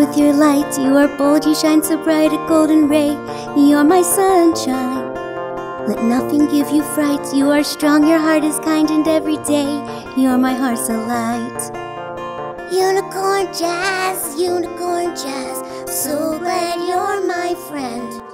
with your light. You are bold, you shine so bright, a golden ray. You're my sunshine. Let nothing give you fright. You are strong, your heart is kind, and every day you're my heart's a light. Unicorn Jazz, so glad you're my friend.